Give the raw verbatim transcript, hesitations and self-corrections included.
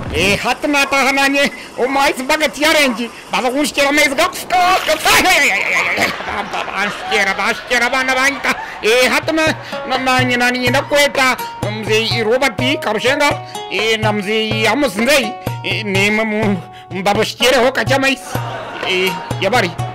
E hatna ta hananye o mais bagati arenji. Baba uns tira mais gapsto. Bastira bastira bana banka. E hatna nani nani na kweta mzee robati kabshenga e namzee amusndei e nemamu babastira ho kachamais e yabari